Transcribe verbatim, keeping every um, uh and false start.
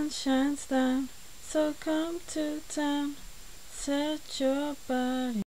sun shines down, so come to town, set your body